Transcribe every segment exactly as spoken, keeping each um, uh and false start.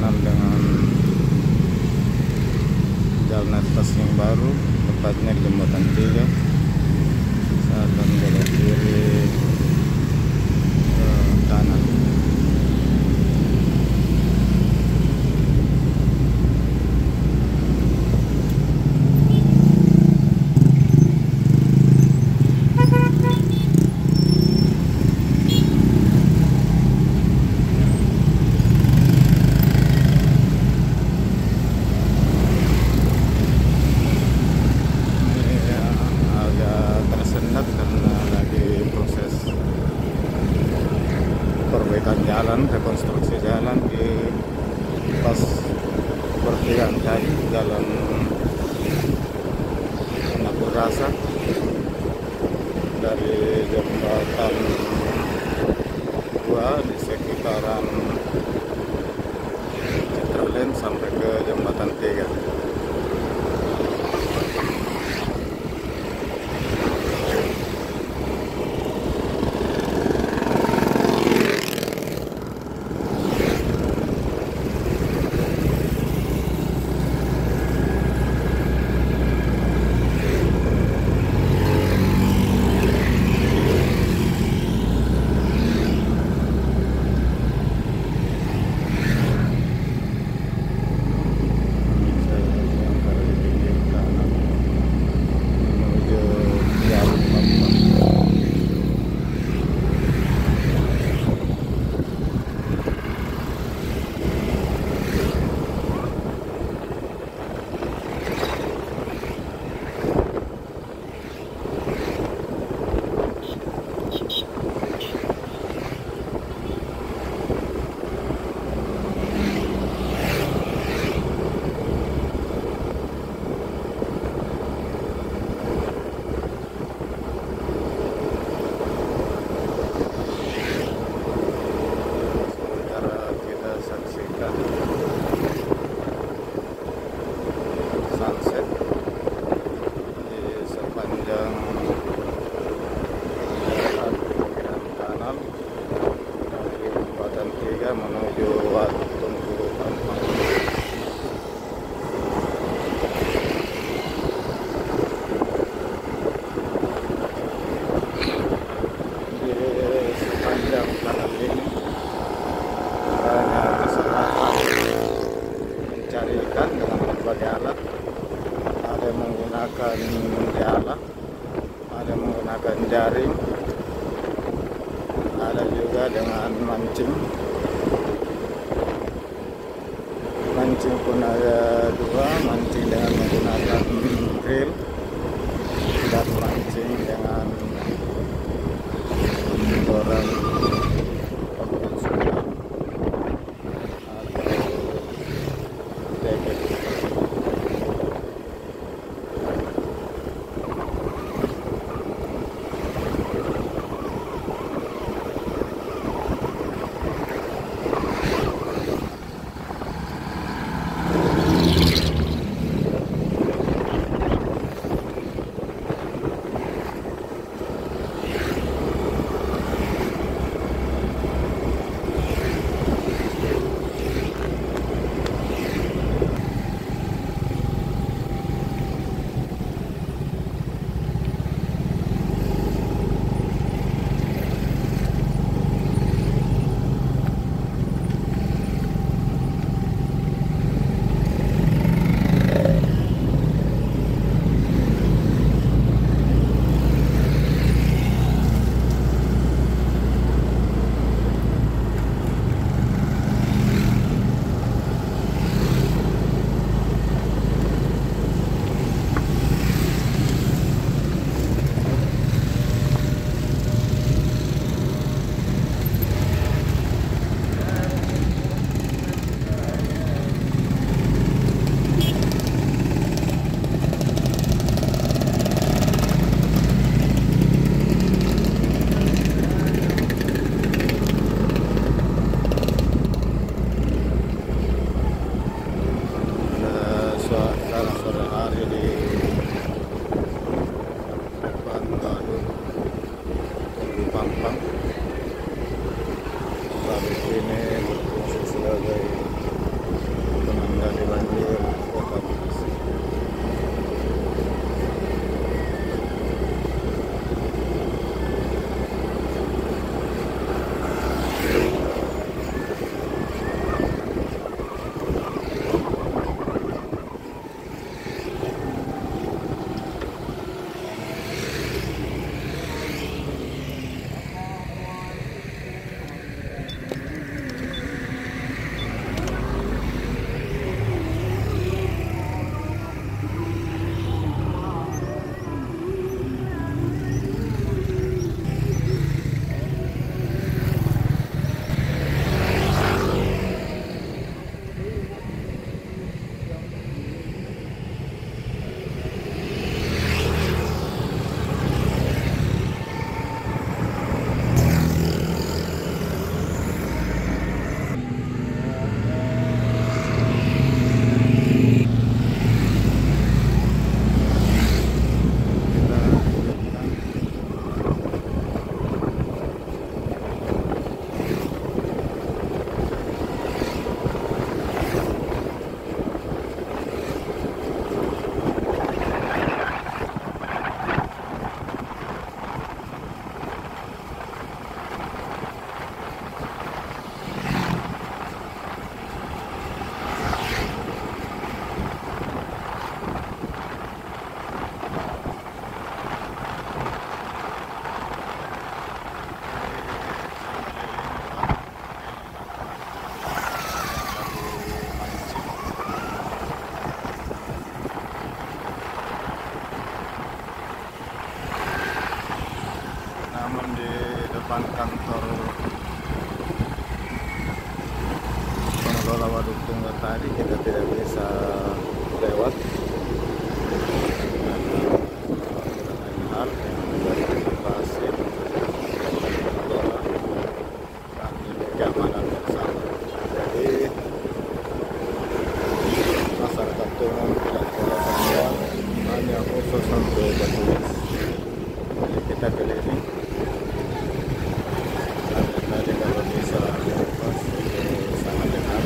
kanan dengan jalan atas yang baru, tepatnya di jembatan tiga. Saya akan belok kiri ke kanan. Perbaikan jalan, rekonstruksi jalan di pas pertigaan tadi, jalan Nakurasa dari jembatan dua di sekitaran Citralen sampai ke jembatan tiga. Sunset di sepanjang jalan kanal dari jembatan tiga menuju Tunku Ampang. Di sepanjang kanal ini banyak kesempatan mencari ikan dengan berbagai alat. Ada yang menggunakan jala, ada yang menggunakan jaring, ada juga dengan mancing. Mancing pun ada dua, mancing dengan menggunakan reel dan mancing dengan orang konvensional atau deket. pengelola Waduk Tunggal tadi kita tidak bisa lewat karena lain hal yang menjadi privasi pengelola dan ini keamanan bersama. Jadi masyarakat umum tidak boleh berjual, hanya khusus untuk petugas. Jadi kita keliling. Tadi kalau bisa lepas itu sangat dekat.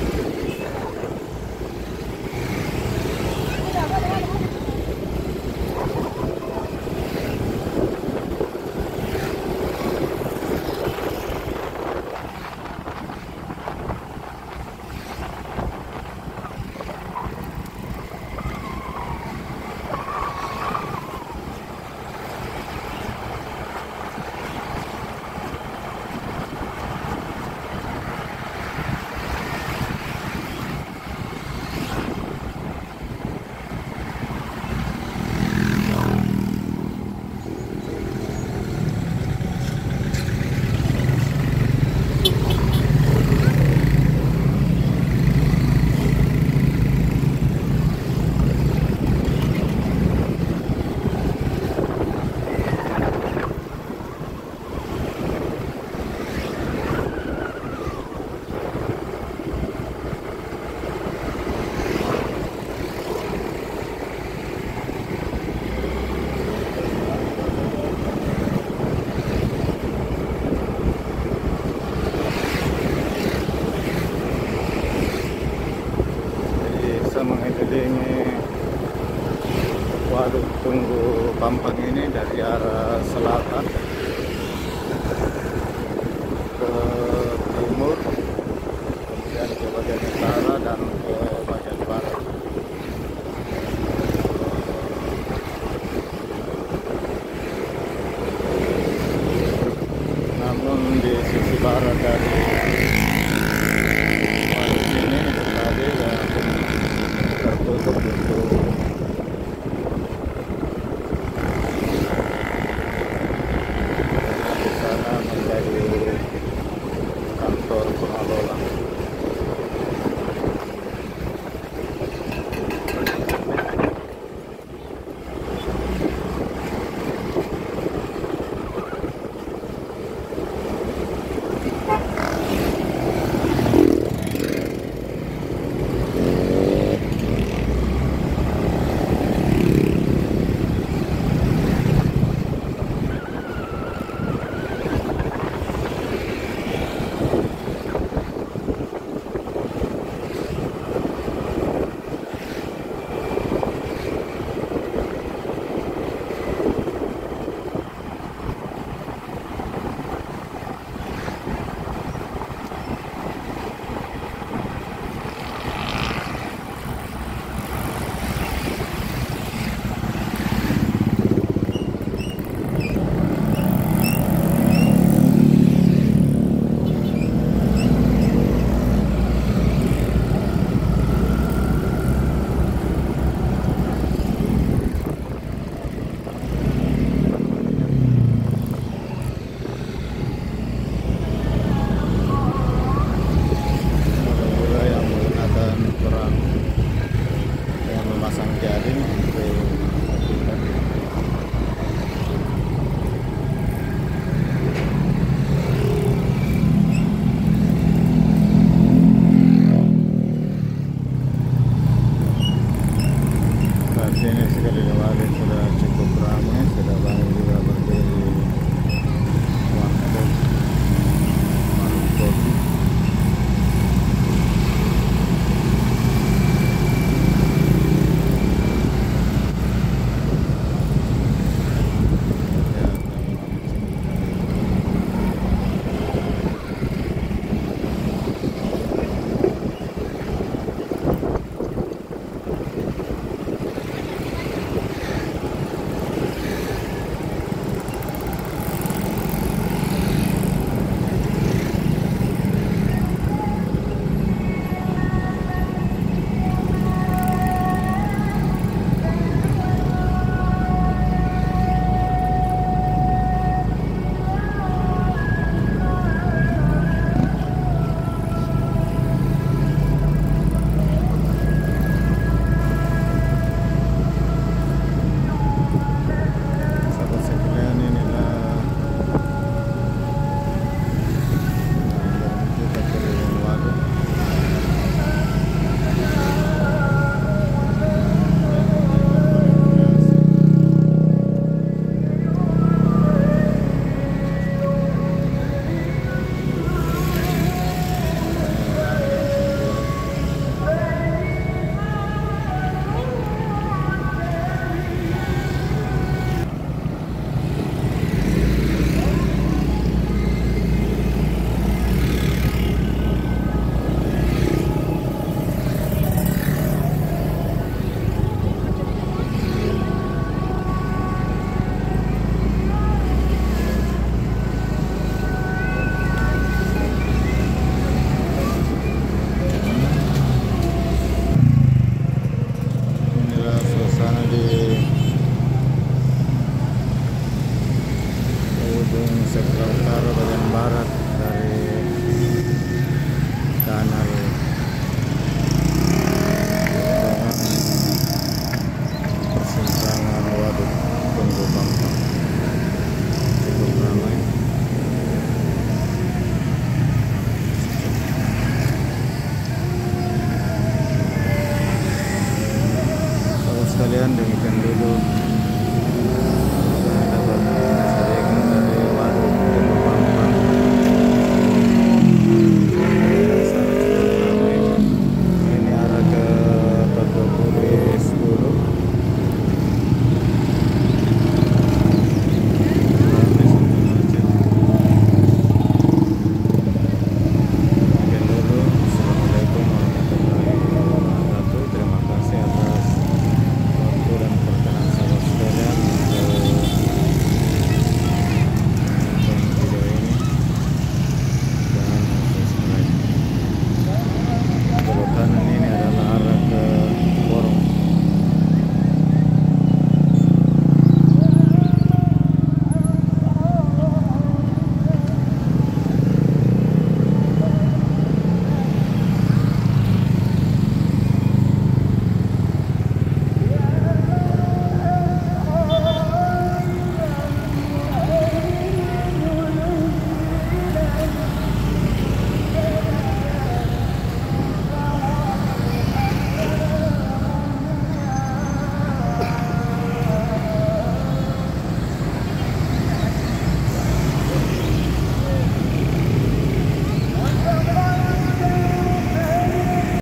Mengelilingi Waduk Tunggu Pampang ini dari arah selatan ke timur, kemudian ke bagian utara dan ke bagian barat. Namun di sisi barat dari waduk ini tadi ya tertutup untuk di sana menjadi kantor pengelola. sekalian, demikian dulu.